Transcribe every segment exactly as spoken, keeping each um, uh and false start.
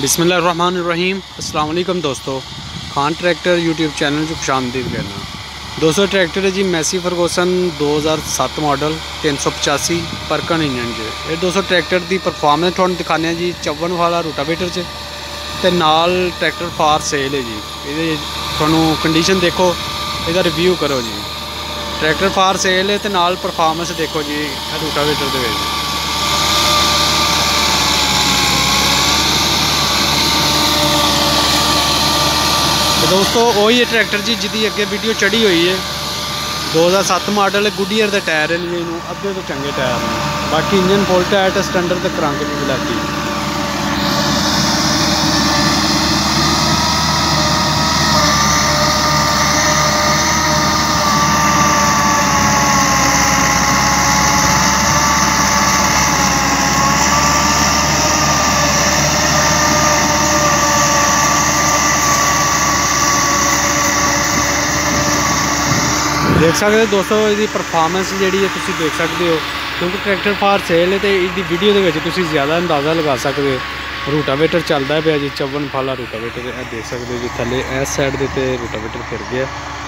बिस्मिल्लाहिर्रहमानिर्रहीम। अस्सलाम वालेकुम दोस्तों, खान ट्रैक्टर यूट्यूब चैनल च खुशामदीद कहना। दोस्तों ट्रैक्टर है जी मैसी फरगोसन दो हज़ार सत्त मॉडल तीन सौ पचासी परकन इंजन च। ये दोस्तों ट्रैक्टर की परफॉर्मेंस थोड़ा दिखाने जी चौवन वाला रूटावेटर च ते नाल ट्रैक्टर फार सेल है जी। ये थोनों कंडीशन देखो, इसका रिव्यू करो जी। ट्रैक्टर फार सेल है तो नाल परफॉर्मेंस देखो जी रूटावेटर दे विच। दोस्तों वही है ट्रैक्टर जी जिदी अगे वीडियो चढ़ी हुई है। दो हज़ार सत्त मॉडल गुडियर के टायर हैं जी, अद्धे तो चंगे टायर हैं। बाकी इंजन फुल टाइट स्टैंडर्ड ते करंट भी ब्लैकी। देख सकते हो दोस्तों इसकी परफॉर्मेंस जी तुम देख सकते हो, क्योंकि ट्रैक्टर फार सेल है तो इसकी वीडियो के ज़्यादा अंदाज़ा लगा सकते हो। रूटावेटर चलता है जी चौवन फाला रूटावेटर देख सकते हो जी। थले इस साइड के रूटावेटर फिर गया।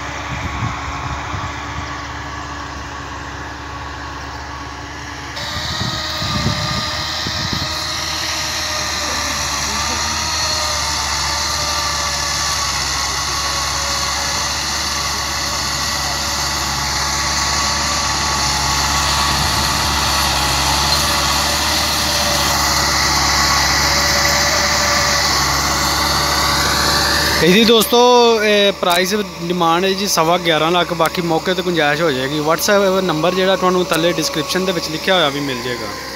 इसकी दोस्तों प्राइस डिमांड है जी सवा ग्यारह लाख। बाकी मौके तो गुंजाइश हो जाएगी। व्हाट्सएप नंबर जो थोड़ा थले डिस्क्रिप्शन के लिखा हुआ भी मिल जाएगा।